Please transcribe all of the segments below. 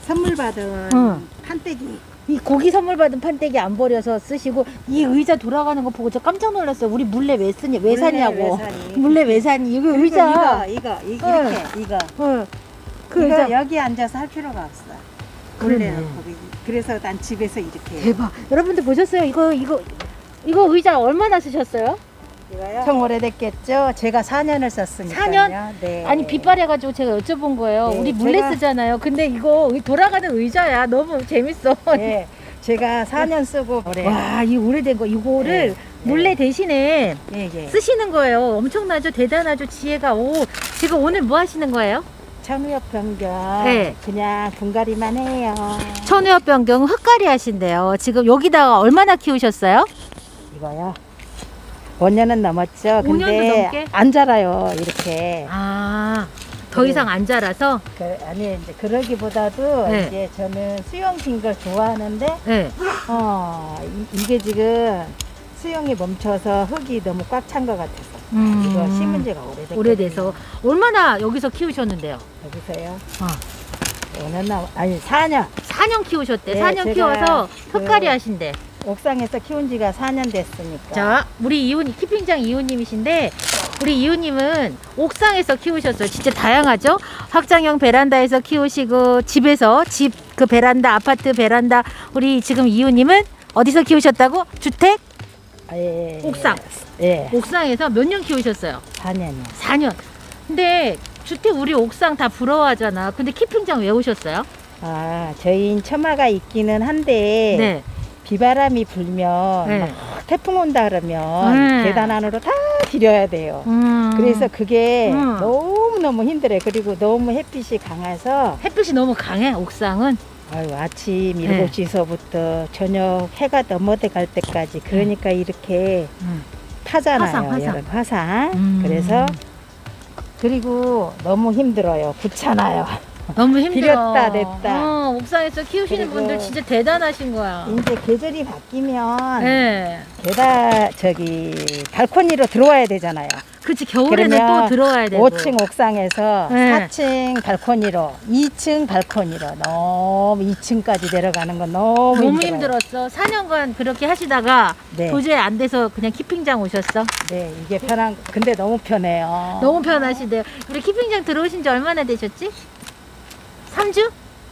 선물 받은 판때기. 이 고기 선물 받은 판때기 안 버려서 쓰시고 이 의자 돌아가는 거 보고 저 깜짝 놀랐어요. 우리 물레 왜 쓰냐? 왜 사냐고. 물레 왜 사니? 이거 의자. 이거 이렇게 이거. 그 이거 의자 여기 앉아서 할 필요가 없어. 그러네. 그래서 난 집에서 이렇게. 대박. 여러분들 보셨어요? 이거 의자 얼마나 쓰셨어요? 이거요? 좀 오래됐겠죠? 제가 4년을 썼으니까요. 4년? 네. 아니 빗발해가지고 제가 여쭤본 거예요. 네, 우리 물레 제가- 쓰잖아요. 근데 이거 돌아가는 의자야. 너무 재밌어. 네. 제가 4년 쓰고 올해. 와, 이 오래된 거 이거를 네. 물레 대신에 예, 예. 쓰시는 거예요. 엄청나죠? 대단하죠? 지혜가. 오, 지금 오늘 뭐 하시는 거예요? 천우엽 변경. 네. 그냥 분갈이만 해요. 천우엽 변경 흙갈이 하신대요. 지금 여기다가 얼마나 키우셨어요? 이거요. 5년은 넘었죠. 5년도 근데 넘게? 안 자라요. 이렇게. 아, 더 네. 이상 안 자라서? 아니 이제 그러기보다도 네. 이제 저는 수영 긴 걸 좋아하는데 네. 이게 지금 수영이 멈춰서 흙이 너무 꽉 찬 것 같아서 이거 심은 지가 오래돼서. 얼마나 여기서 키우셨는데요? 여기서요. 어. 5년 아니 4년 4년 키우셨대. 네, 4년 제가 키워서 흙갈이 그- 하신대. 옥상에서 키운 지가 4년 됐으니까. 자, 우리 키핑장 이호님이신데, 우리 이호님은 옥상에서 키우셨어요. 진짜 다양하죠? 확장형 베란다에서 키우시고, 집에서, 그 베란다, 아파트 베란다. 우리 지금 이호님은 어디서 키우셨다고? 주택? 예. 옥상. 예. 옥상에서 몇 년 키우셨어요? 4년이요. 4년. 근데 주택 우리 옥상 다 부러워하잖아. 근데 키핑장 왜 오셨어요? 저희 처마가 있기는 한데 네. 비바람이 불면 네. 막 태풍 온다 그러면 계단 안으로 다 들여야 돼요. 그래서 그게 너무너무 힘들어요. 그리고 너무 햇빛이 강해서 햇빛이 너무 강해, 옥상은. 아침 네. 7시서부터 저녁 해가 넘어대 갈 때까지 그러니까 이렇게 타잖아요. 화상. 여름 화상. 그래서 그리고 너무 힘들어요. 굳잖아요. 너무 힘들어. 비렸다 냈다. 옥상에서 키우시는 그리고 분들 진짜 대단하신 거야. 이제 계절이 바뀌면 네. 발코니로 들어와야 되잖아요. 그치, 겨울에는 그러면 또 들어와야 되고. 5층 옥상에서 네. 4층 발코니로, 2층 발코니로 너무 2층까지 내려가는 건 너무 힘들어요. 힘들었어. 4년간 그렇게 하시다가 네. 도저히 안 돼서 그냥 키핑장 오셨어. 네, 이게 근데 너무 편해요. 너무 편하시대요. 우리 키핑장 들어오신 지 얼마나 되셨지? 3주?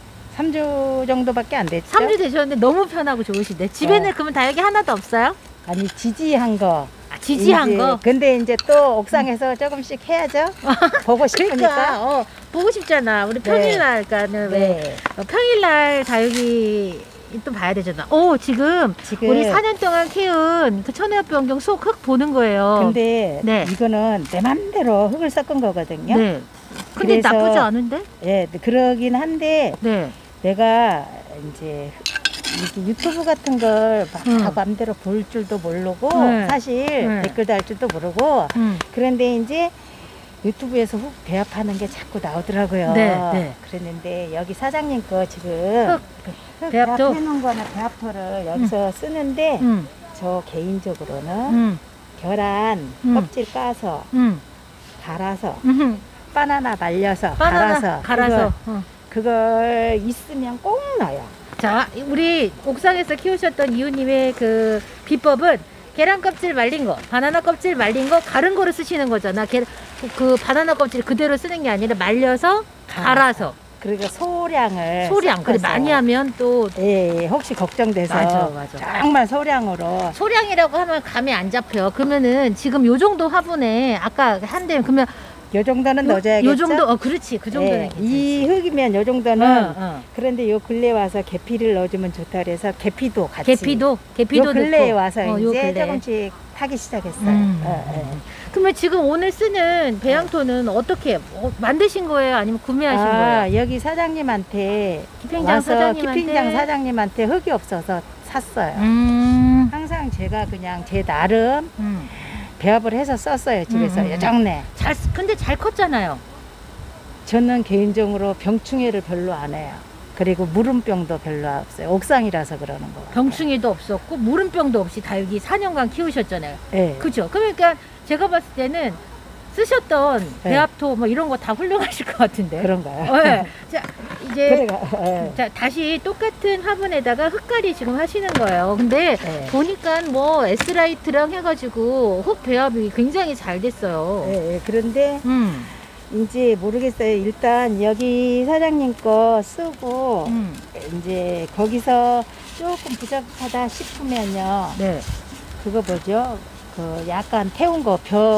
3주 정도밖에 안 됐죠? 3주 되셨는데 너무 편하고 좋으시대. 집에는 네. 그러면 다육이 하나도 없어요? 아니, 지지한 거. 지지한 이제 거? 근데 이제 또 옥상에서 조금씩 해야죠. 보고 싶으니까. 그러니까 보고 싶잖아. 우리 평일날 그러니까는 왜 네. 평일날 다육이 또 봐야 되잖아. 지금 우리 4년 동안 키운 그 천혜엽 변경 속 흙 보는 거예요. 근데 네. 이거는 내 맘대로 흙을 섞은 거거든요. 네. 근데 그래서- 나쁘지 않은데? 예, 그러긴 한데 네. 내가 이제 이렇게 유튜브 같은 걸 막 맘대로 볼 줄도 모르고 네. 사실 네. 댓글 달 줄도 모르고 음. 그런데 이제 유튜브에서 흙 배합하는 게 자꾸 나오더라고요. 네, 네. 그랬는데 여기 사장님 거 지금 흙 배합도? 배합해놓은 거는 배합토를 여기서 쓰는데 저 개인적으로는 계란 껍질 까서 갈아서 바나나 말려서 갈아서. 그걸 있으면 꼭 넣어요. 자, 우리 옥상에서 키우셨던 이웃님의 그 비법은 계란 껍질 말린 거, 바나나 껍질 말린 거, 갈은 거를 쓰시는 거잖아. 그 바나나 껍질 그대로 쓰는 게 아니라 말려서 갈아서. 그리고 소량을 그래 섞어서. 많이 하면 또 예, 혹시 걱정돼서 맞아. 정말 소량으로 소량이라고 하면 감이 안 잡혀. 그러면은 지금 요 정도 화분에 아까 한대 그러면 요 정도는 넣어줘야겠죠. 요 정도 그렇지. 그 정도는 예, 괜찮지. 이 흙이면 요 정도는 어. 그런데 요 근래 와서 계피를 넣어주면 좋다 그래서 계피도 같이 계피도 요 근래에 넣고. 와서 요 이제 근래에. 조금씩 타기 시작했어요. 그러면 지금 오늘 쓰는 배양토는 어떻게 만드신 거예요? 아니면 구매하신 거예요? 여기 사장님한테 키핑장 와서 사장님한테? 키핑장 사장님한테 흙이 없어서 샀어요. 항상 제가 그냥 제 나름 배합을 해서 썼어요. 집에서 여정네. 근데 잘 컸잖아요. 저는 개인적으로 병충해를 별로 안 해요. 그리고 물음병도 별로 없어요. 옥상이라서 그러는 거. 병충해도 없었고 물음병도 없이 다육이 4년간 키우셨잖아요. 네. 그죠? 그러니까 제가 봤을 때는 쓰셨던 네. 배합토 뭐 이런 거 다 훌륭하실 것 같은데. 그런가요? 네. 자, 이제 네. 자, 다시 똑같은 화분에다가 흙갈이 지금 하시는 거예요. 근데 네. 보니까 뭐 S라이트랑 해가지고 흙 배합이 굉장히 잘 됐어요. 네, 그런데 이제 모르겠어요. 일단 여기 사장님 거 쓰고 이제 거기서 조금 부족하다 싶으면요. 네. 그거 뭐죠? 그 약간 태운 거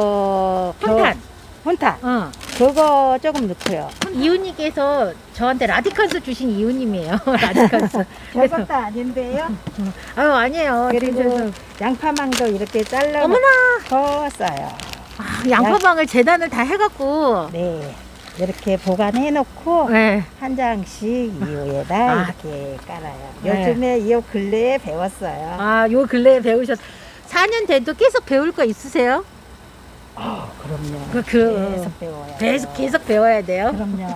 혼탄. 혼탄. 그거 조금 넣고요. 이웃님께서 저한테 라디칸스 주신 이웃님이에요. 라디칸스. 별것도 아닌데요. 아유, 아니에요. 그리고 양파망도 이렇게 잘라 어머나! 더 써요. 아, 양파망을 재단을 다 해갖고. 네. 이렇게 보관해 놓고 네. 한 장씩 이유에다 아. 이렇게 깔아요. 네. 요즘에 이 근래에 배웠어요. 아, 요 근래에 배우셨. 4년 돼도 계속 배울 거 있으세요? 그럼요. 계속 배워요. 계속 배워야 돼요. 그럼요.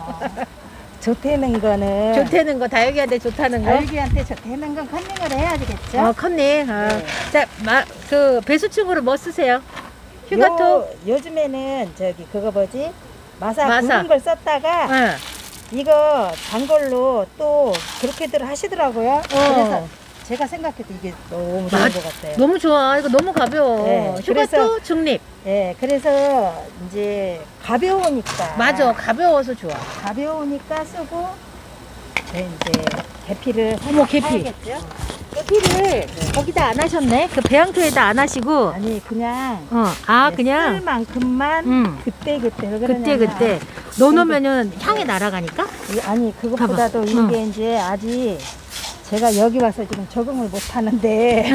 좋다는 거는 좋다는 거, 다육이한테 좋다는 거. 다육이한테 좋다는 건 컨닝을 해야 되겠죠? 컨닝. 네. 자, 그 배수충으로 뭐 쓰세요? 휴가토? 요즘에는 저기 그거 뭐지? 마사 마사. 굵은 걸 썼다가 네. 이거 단걸로 또 그렇게들 하시더라고요. 그래서 제가 생각해도 이게 너무 좋은 것 같아요. 너무 좋아. 이거 너무 가벼워. 네, 휴가토 중립. 네, 그래서 이제 가벼우니까. 맞아. 가벼워서 좋아. 가벼우니까 쓰고 네, 이제 계피를 어머, 계피. 해야겠죠? 계피를 거기다 안 하셨네. 그 배양토에다 안 하시고. 아니 그냥 아, 그냥 쓸 만큼만 그때 그때 넣어놓으면은 향이 날아가니까. 아니 그것보다도 이게 이제 아직 제가 여기 와서 지금 적응을 못 하는데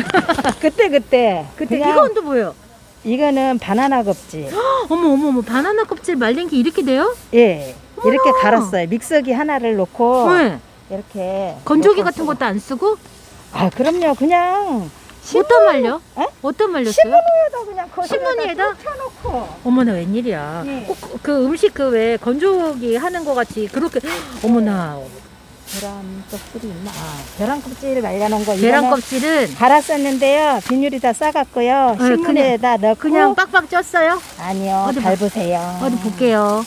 그때 그냥 이건 또 뭐예요? 이거는 바나나 껍질. 어머, 바나나 껍질 말린 게 이렇게 돼요? 예, 이렇게 어머나. 갈았어요. 믹서기 하나를 놓고 네. 이렇게 건조기 놓고 같은 것도 안 쓰고? 아 그럼요. 그냥 어디다 말려? 에? 어디다 말렸어요? 신문위에다 그냥 신문위에다? 펴놓고. 어머나, 웬일이야. 네. 꼭 그 음식 그 왜 건조기 하는 거 같이 그렇게. 어머나. 계란 껍질이 있나? 계란 껍질 말려놓은 거. 계란 이거는 껍질은 갈았었는데요. 비닐이 다 싸갔고요. 네, 신문에다 넣고. 그냥 빡빡 쪘어요? 아니요. 어디 잘 보세요. 어디 볼게요.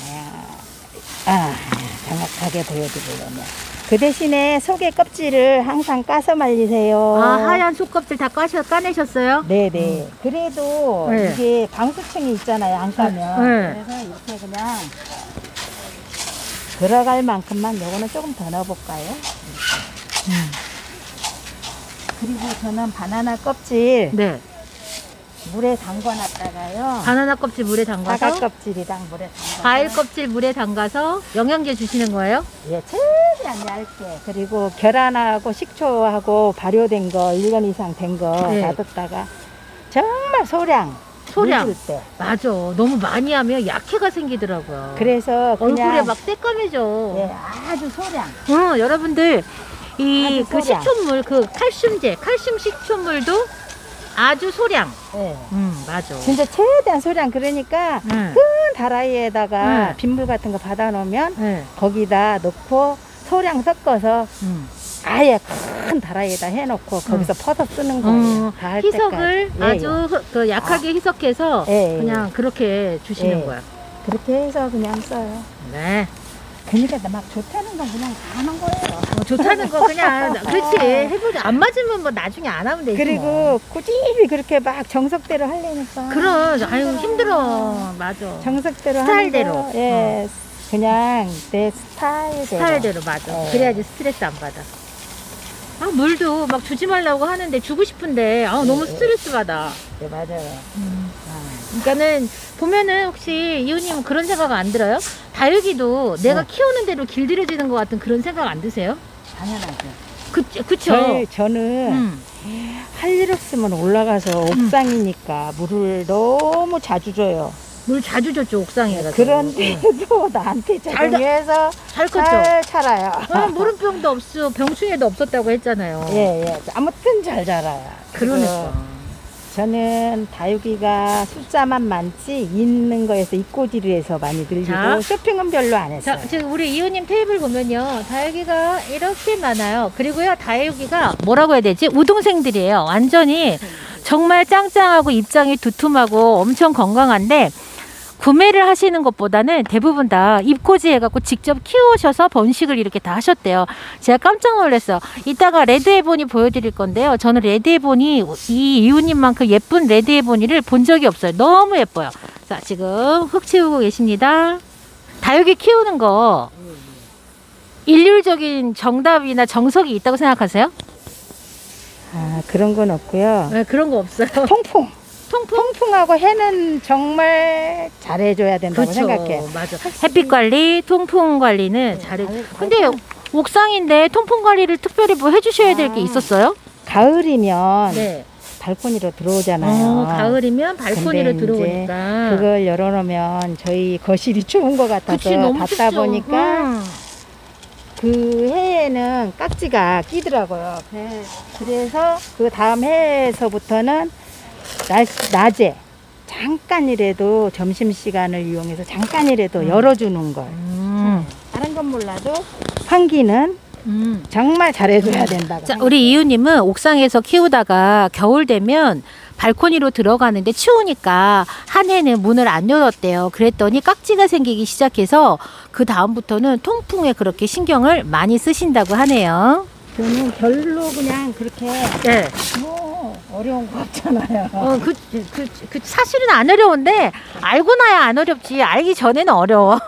정확하게 보여드리려면. 그 대신에 속의 껍질을 항상 까서 말리세요. 하얀 속껍질 다 까내셨어요? 네네. 그래도 네. 이게 방수층이 있잖아요. 안 까면. 네. 그래서 이렇게 그냥 들어갈 만큼만 요거는 조금 더 넣어볼까요? 그리고 저는 바나나 껍질 네. 물에 담궈놨다가요. 바나나 껍질 물에 담가서 사과 껍질이랑 물에 담가서. 과일 껍질 물에 담가서 영양제 주시는 거예요? 예, 최대한 얇게. 그리고 계란하고 식초하고 발효된 거 1년 이상 된 거 네. 놔뒀다가 정말 소량. 소량. 물 줄 때. 맞아. 너무 많이 하면 약해가 생기더라고요. 그래서 그냥 얼굴에 막 새까매져. 예, 아주 소량. 여러분들 이 아주 그 소량. 식초물, 그 칼슘제, 칼슘 식초물도 아주 소량. 예. 맞아. 진짜 최대한 소량. 그러니까 응. 큰 다라이에다가 응. 빗물 같은 거 받아 놓으면 네. 거기다 넣고 소량 섞어서 아예 큰 다라이에다 해놓고 거기서 퍼서 쓰는 거예요. 다 할 희석을 때까지. 아주 그 약하게 희석해서 예, 그냥 그렇게 주시는 예. 거야. 그렇게 해서 그냥 써요. 네. 그러니까 막 좋다는 건 그냥 다 하는 거예요. 좋다는 거 그냥 그렇지 해보자. 안 맞으면 뭐 나중에 안 하면 되지. 그리고 뭐. 꾸준히 그렇게 막 정석대로 하려니까. 그럼 아유 힘들어. 맞아. 정석대로 스타일대로. 하는 거, 예, 그냥 내 스타일대로. 스타일대로 맞아. 네. 그래야지 스트레스 안 받아. 물도 막 주지 말라고 하는데 주고 싶은데 너무 스트레스 받아. 네, 맞아요. 그러니까는 보면은 혹시 이웃님은 그런 생각 안 들어요? 다육이도 내가 키우는 대로 길들여지는 것 같은 그런 생각 안 드세요? 당연하죠. 그쵸? 저는 할 일 없으면 올라가서 옥상이니까 물을 너무 자주 줘요. 물 자주 줬죠, 옥상에가. 그런데도 나한테 적응해서 잘 컸죠? 잘 자라요. 물음병도 없어, 병충해도 없었다고 했잖아요. 예. 아무튼 잘 자라요. 그러니까. 저는 다육이가 숫자만 많지 있는 거에서 입꼬지리에서 많이 늘리고 자. 쇼핑은 별로 안 했어요. 자, 지금 우리 이웃님 테이블 보면요. 다육이가 이렇게 많아요. 그리고요, 다육이가 뭐라고 해야 되지? 우등생들이에요. 완전히 정말 짱짱하고 입장이 두툼하고 엄청 건강한데, 구매를 하시는 것보다는 대부분 다 입고지 해갖고 직접 키우셔서 번식을 이렇게 다 하셨대요. 제가 깜짝 놀랐어요. 이따가 레드에보니 보여드릴 건데요. 저는 레드에보니 이 이웃님만큼 예쁜 레드에보니를 본 적이 없어요. 너무 예뻐요. 자, 지금 흙 치우고 계십니다. 다육이 키우는 거 일률적인 정답이나 정석이 있다고 생각하세요? 아, 그런 건 없고요. 네, 그런 거 없어요. 통풍하고 해는 정말 잘해줘야 된다고 생각해. 맞아. 햇빛 관리, 통풍 관리는 잘해. 근데 옥상인데 통풍 관리를 특별히 뭐 해주셔야 될 게 있었어요? 가을이면 네. 발코니로 들어오잖아요. 가을이면 발코니로 근데 들어오니까. 그걸 열어놓으면 저희 거실이 추운 것 같아서 그치, 너무 닫다 춥죠. 보니까 그 해에는 깍지가 끼더라고요. 그래서 그 다음 해에서부터는 낮에 잠깐이라도 점심시간을 이용해서 잠깐이라도 열어주는 걸. 다른 건 몰라도 환기는 정말 잘해줘야 된다고. 자, 우리 이웃님은 옥상에서 키우다가 겨울 되면 발코니로 들어가는데 추우니까 한 해는 문을 안 열었대요. 그랬더니 깍지가 생기기 시작해서 그 다음부터는 통풍에 그렇게 신경을 많이 쓰신다고 하네요. 저는 별로 그냥 그렇게 네. 뭐 어려운 거 없잖아요. 사실은 안 어려운데 알고 나야 안 어렵지. 알기 전에는 어려워.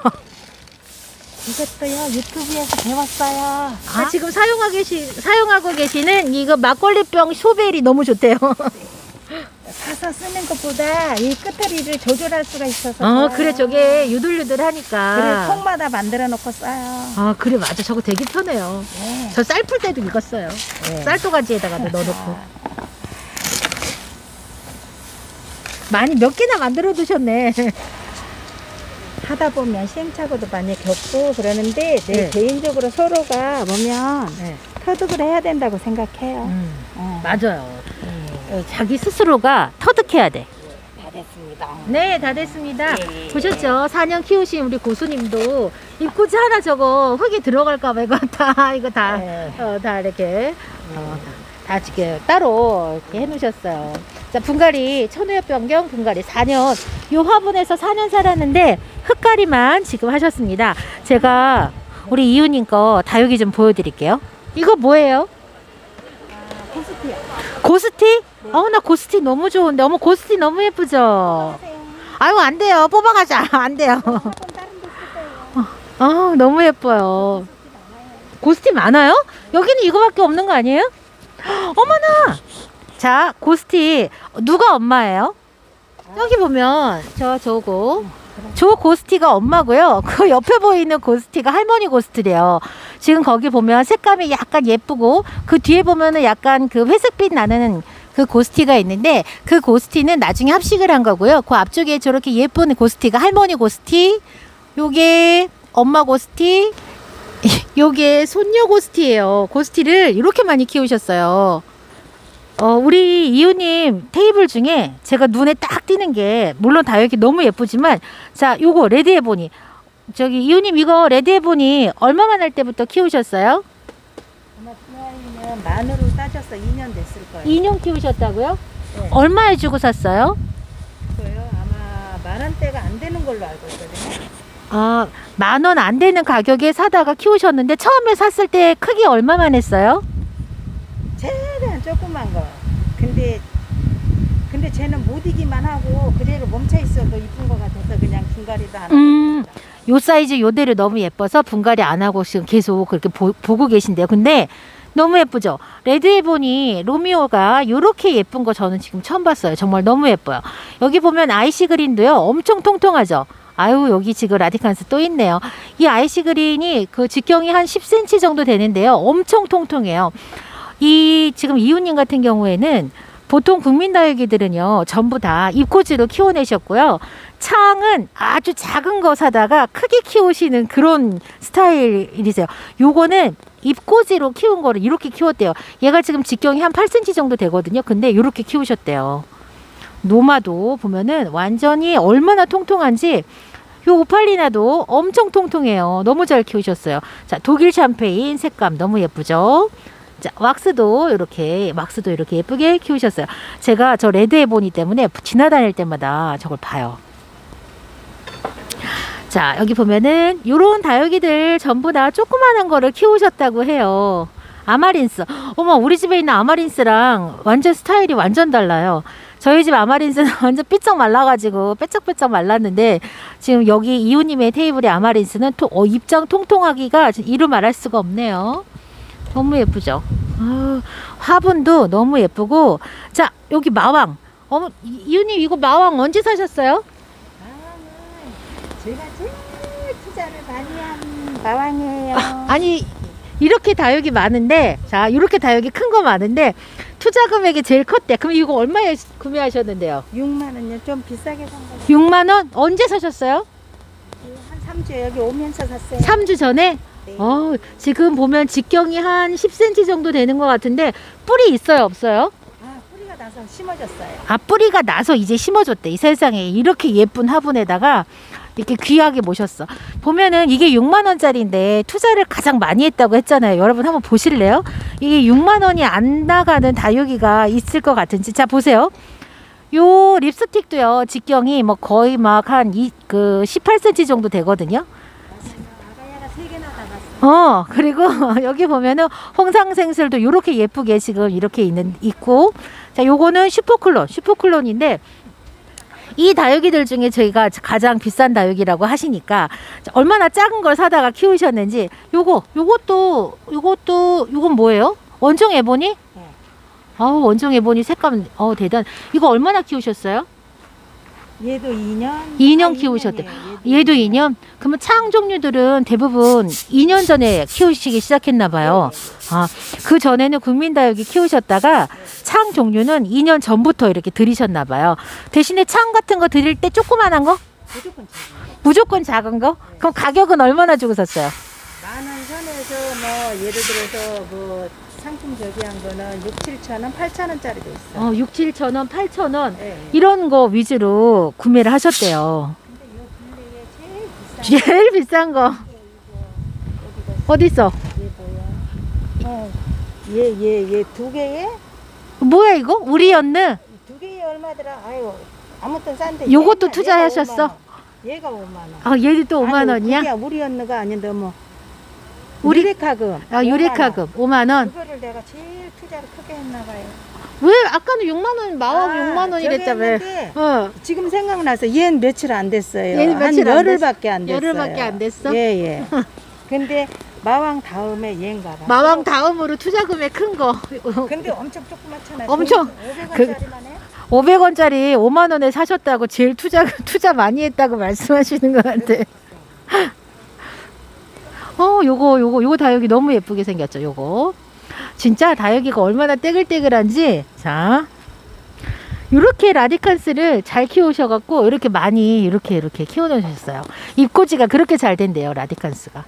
이것도요 유튜브에서 배웠어요. 지금 사용하고 계시는 이거 막걸리병 쇼벨이 너무 좋대요. 사서 쓰는 것보다 이 끄트리를 조절할 수가 있어서. 그래, 저게 유들유들하니까. 그래, 통마다 만들어 놓고 써요. 그래, 맞아. 저거 되게 편해요. 네. 저 쌀 풀 때도 이거 써요. 네. 쌀도가지에다가도 넣어놓고. 많이 몇 개나 만들어 두셨네. 하다 보면 시행착오도 많이 겪고 그러는데 내 개인적으로 서로가 보면 터득을 해야 된다고 생각해요. 맞아요. 자기 스스로가 터득해야 돼. 다 됐습니다. 네, 다 됐습니다. 보셨죠? 4년 키우신 우리 고수님도 입구지 하나 저거 흙이 들어갈까봐 이거 다 이렇게 다 지금 따로 이렇게 해놓으셨어요. 자, 분갈이 천우엽 변경 분갈이 4년, 요 화분에서 4년 살았는데 흙갈이만 지금 하셨습니다. 제가 우리 이웃님 거 다육이 좀 보여드릴게요. 이거 뭐예요? 고스티요. 고스티? 나 고스티 너무 좋은데. 어머, 고스티 너무 예쁘죠? 아유, 안 돼요. 뽑아가자. 안 돼요. 너무 예뻐요. 고스티 많아요? 여기는 이거밖에 없는 거 아니에요? 어머나! 자, 고스티. 누가 엄마예요? 여기 보면, 저 고스티가 엄마고요. 그 옆에 보이는 고스티가 할머니 고스티래요. 지금 거기 보면 색감이 약간 예쁘고 그 뒤에 보면은 약간 그 회색빛 나는 그 고스티가 있는데 그 고스티는 나중에 합식을 한 거고요. 그 앞쪽에 저렇게 예쁜 고스티가 할머니 고스티, 요게 엄마 고스티, 요게 손녀 고스티예요. 고스티를 이렇게 많이 키우셨어요. 우리 이웃님 테이블 중에 제가 눈에 딱 띄는 게 물론 다육이 너무 예쁘지만 자, 요거 레드에보니. 저기 이웃님 이거 레드에보니 얼마만 할 때부터 키우셨어요? 아마 분갈이는 만으로 따져서 2년 됐을 거예요. 2년 키우셨다고요? 네. 얼마에 주고 샀어요? 그거요? 아마 10,000원대가 안 되는 걸로 알고 있거든요. 10,000원 안 되는 가격에 사다가 키우셨는데 처음에 샀을 때 크기 얼마만 했어요? 최대한 조그만 거. 근데 쟤는 못 이기만 하고 그대로 멈춰 있어도 이쁜 것 같아서 그냥 분갈이도 안 하고. 요 사이즈 요대로 너무 예뻐서 분갈이 안 하고 지금 계속 그렇게 보고 계신데요. 근데 너무 예쁘죠? 레드에보니 로미오가 요렇게 예쁜 거 저는 지금 처음 봤어요. 정말 너무 예뻐요. 여기 보면 아이시 그린도요. 엄청 통통하죠? 아유, 여기 지금 라디칸스 또 있네요. 이 아이시 그린이 그 직경이 한 10cm 정도 되는데요. 엄청 통통해요. 이 지금 이웃님 같은 경우에는 보통 국민다육이들은요 전부 다 입고지로 키워내셨고요. 창은 아주 작은 거 사다가 크게 키우시는 그런 스타일이세요. 요거는 입고지로 키운 거를 이렇게 키웠대요. 얘가 지금 직경이 한 8cm 정도 되거든요. 근데 이렇게 키우셨대요. 노마도 보면은 완전히 얼마나 통통한지. 요 오팔리나도 엄청 통통해요. 너무 잘 키우셨어요. 자, 독일 샴페인 색감 너무 예쁘죠? 자, 왁스도 이렇게 예쁘게 키우셨어요. 제가 저 레드에보니 때문에 지나다닐 때마다 저걸 봐요. 자, 여기 보면은 요런 다육이들 전부 다 조그마한 거를 키우셨다고 해요. 아마린스. 어머, 우리 집에 있는 아마린스랑 완전 스타일이 완전 달라요. 저희 집 아마린스는 완전 삐쩍 말라가지고 빼쩍빼쩍 말랐는데 지금 여기 이웃님의 테이블의 아마린스는 입장 통통하기가 이루 말할 수가 없네요. 너무 예쁘죠? 화분도 너무 예쁘고. 자, 여기 마왕. 어머, 이웃님 이거 마왕 언제 사셨어요? 마왕은 제가 제일 투자를 많이 한 마왕이에요. 아니, 이렇게 다육이 많은데, 자, 이렇게 다육이 큰 거 많은데 투자 금액이 제일 컸대. 그럼 이거 얼마에 구매하셨는데요? 6만 원요. 좀 비싸게 산 거. 6만 원? 언제 사셨어요? 한 3주에 여기 오면서 샀어요. 3주 전에? 네. 지금 보면 직경이 한 10cm 정도 되는 것 같은데 뿌리 있어요, 없어요? 뿌리가 나서 심어졌어요. 아, 뿌리가 나서 이제 심어줬대. 이 세상에 이렇게 예쁜 화분에다가 이렇게 귀하게 모셨어. 보면은 이게 6만 원짜리인데 투자를 가장 많이 했다고 했잖아요. 여러분 한번 보실래요? 이게 6만 원이 안 나가는 다육이가 있을 것 같은지. 자, 보세요. 요 립스틱도요, 직경이 뭐 거의 막 한 18cm 정도 되거든요. 아가야가 3개나 나갔어. 그리고 여기 보면은 홍상생술도 요렇게 예쁘게 지금 이렇게 있고. 자, 요거는 슈퍼클론인데 이 다육이들 중에 저희가 가장 비싼 다육이라고 하시니까 얼마나 작은 걸 사다가 키우셨는지. 요건 뭐예요? 원종 에보니? 네. 원종 에보니 색감 대단. 이거 얼마나 키우셨어요? 얘도 2년. 2년 키우셨대. 얘도 2년? 그러면 창 종류들은 대부분 2년 전에 키우시기 시작했나 봐요. 그 전에는 국민다육이 키우셨다가 창 종류는 2년 전부터 이렇게 들이셨나 봐요. 대신에 창 같은 거 들일 때 조그만한 거? 무조건 작은 거? 그럼 가격은 얼마나 주고 샀어요? 만원 선에서 뭐 예를 들어서 뭐 상품 저기한 거는 6, 7천 원, 8천 원짜리도 있어. 6, 7천 원, 8천 원 네. 이런 거 위주로 구매를 하셨대요. 근데 요 근래에 제일 비싼 거 어디 있어? 얘 뭐야? 얘 2개에? 뭐야 이거? 우리 연느? 2개에 얼마더라? 아유, 아무튼 싼데. 요것도 얘가 투자하셨어? 5만 원. 얘가 5만 원. 얘도 또 5만 원이야? 그게 우리 연느가 아닌데 뭐. 우리- 유레카금. 유레카금 5만 원. 그거를 내가 제일 투자를 크게 했나 봐요. 왜 아까는 6만 원, 마왕 6만 원이랬다며. 저기 했는데 지금 생각나서 얘는 며칠 안 됐어요. 얘는 며칠 한 안 열흘밖에 안 됐어요. 열흘밖에 안 됐어? 예. 근데 마왕 다음에 얘인가 봐. 마왕 다음으로 투자 금액 큰 거. 근데 엄청 조그맣잖아요. 엄청. 500원짜리만 해? 500원짜리 5만 원에 사셨다고 제일 투자 많이 했다고 말씀하시는 것 같아. 요거 다육이 너무 예쁘게 생겼죠, 요거. 진짜 다육이가 얼마나 떼글떼글한지. 자, 요렇게 라디칸스를 잘 키우셔갖고 이렇게 많이 이렇게 키워놓으셨어요. 입꼬지가 그렇게 잘 된대요, 라디칸스가.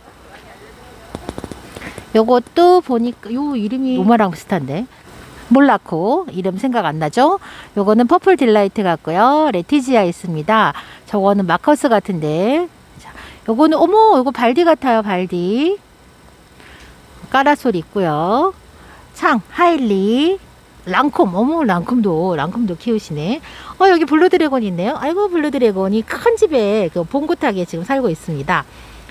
요것도 보니까 요 이름이 로마랑 비슷한데 몰라코 이름 생각 안 나죠? 요거는 퍼플 딜라이트 같고요. 레티지아 있습니다. 저거는 마커스 같은데. 자, 요거는 요거 발디 같아요. 발디. 까라솔 있고요. 창 하일리. 랑콤. 랑콤도 키우시네. 여기 블루드래곤 있네요. 아이고, 블루드래곤이 큰 집에 봉고탁에 지금 살고 있습니다.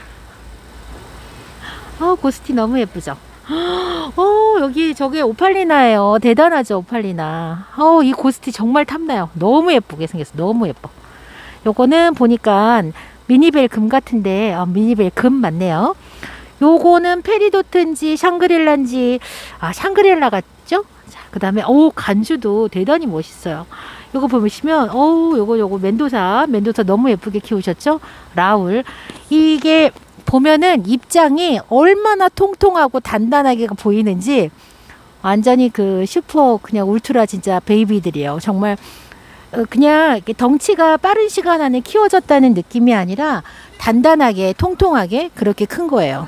고스티 너무 예쁘죠? 여기 저게 오팔리나예요. 대단하죠, 오팔리나. 이 고스티 정말 탐나요. 너무 예쁘게 생겼어. 너무 예뻐. 요거는 보니까 미니벨 금 같은데, 미니벨 금 맞네요. 요거는 페리도트인지 샹그릴라인지, 샹그릴라 같죠? 자, 그 다음에, 간주도 대단히 멋있어요. 요거 보시면, 요거 멘도사 너무 예쁘게 키우셨죠? 라울. 이게, 보면은 입장이 얼마나 통통하고 단단하게 보이는지 완전히 슈퍼 그냥 울트라 진짜 베이비들이에요. 정말 그냥 이렇게 덩치가 빠른 시간 안에 키워졌다는 느낌이 아니라 단단하게 통통하게 그렇게 큰 거예요.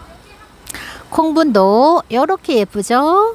콩분도 이렇게 예쁘죠?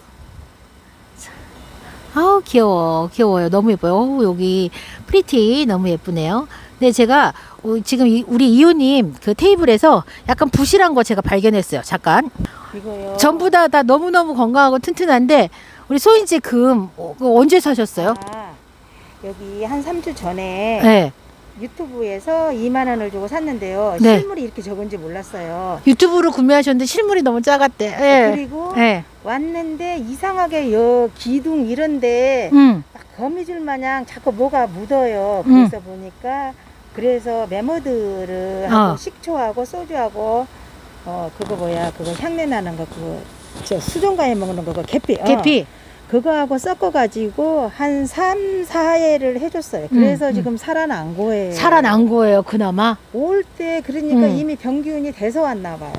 귀여워요. 너무 예뻐요. 여기 프리티 너무 예쁘네요. 근데 제가 지금 우리 이웃님 그 테이블에서 약간 부실한 거 제가 발견했어요. 잠깐. 이거요. 전부 다 너무너무 건강하고 튼튼한데 우리 소인지 금 언제 사셨어요? 여기 한 3주 전에 네. 유튜브에서 2만 원을 주고 샀는데요. 네. 실물이 이렇게 적은지 몰랐어요. 유튜브로 구매하셨는데 실물이 너무 작았대. 예. 그리고 예. 왔는데 이상하게 기둥 이런데 막 거미줄 마냥 자꾸 뭐가 묻어요. 그래서 보니까 그래서 메모드를 하고 식초하고 소주하고 그거 뭐야 그거 향내 나는 거 그거 저 수정과에 먹는 거 계피. 계피. 그거하고 섞어가지고 한 3, 4회를 해줬어요. 그래서 지금 살아난 거예요. 살아난 거예요, 그나마. 올 때 그러니까 이미 병기운이 돼서 왔나 봐요.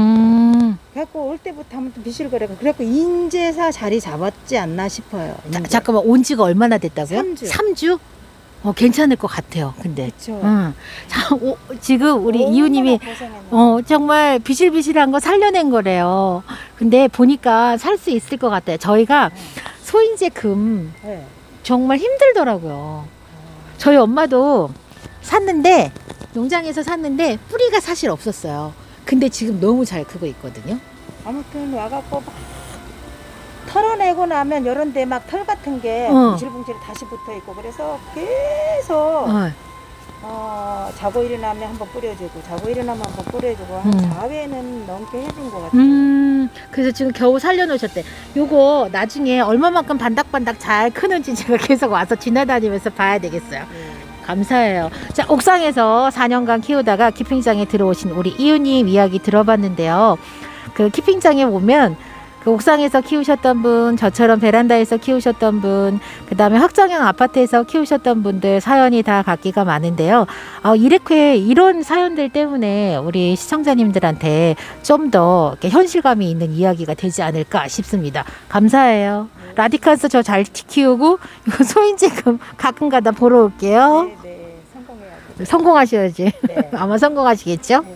그래갖고 올 때부터 하면 또 비실거리고 그래갖고 인제사 자리 잡았지 않나 싶어요. 잠깐만, 온 지가 얼마나 됐다고요? 3주. 3주? 괜찮을 것 같아요, 근데. 그쵸. 자, 지금 우리 이웃님이 정말 비실비실한 거 살려낸 거래요. 근데 보니까 살 수 있을 것 같아요. 저희가 소인제 금 네. 정말 힘들더라고요. 저희 엄마도 샀는데, 농장에서 샀는데 뿌리가 사실 없었어요. 근데 지금 너무 잘 크고 있거든요. 아무튼 와갖고 막 털어내고 나면 이런 데 막 털 같은 게 붕실붕실 다시 붙어있고 그래서 계속 자고 일어나면 한번 뿌려주고 자고 일어나면 한번 뿌려주고 한 4회는 넘게 해준 것 같아요. 그래서 지금 겨우 살려놓으셨대. 요거 나중에 얼마만큼 반닥반닥 잘 크는지 제가 계속 와서 지나다니면서 봐야 되겠어요. 감사해요. 자, 옥상에서 4년간 키우다가 키핑장에 들어오신 우리 이웃님 이야기 들어봤는데요. 그 키핑장에 보면 그 옥상에서 키우셨던 분, 저처럼 베란다에서 키우셨던 분, 그 다음에 확장형 아파트에서 키우셨던 분들 사연이 다 각기가 많은데요. 이렇게 이런 사연들 때문에 우리 시청자님들한테 좀 더 현실감이 있는 이야기가 되지 않을까 싶습니다. 감사해요. 라디칸스 저 잘 키우고 이거 소인지금 가끔가다 보러 올게요. 네, 성공해야죠. 성공하셔야지. 네. 아마 성공하시겠죠? 네.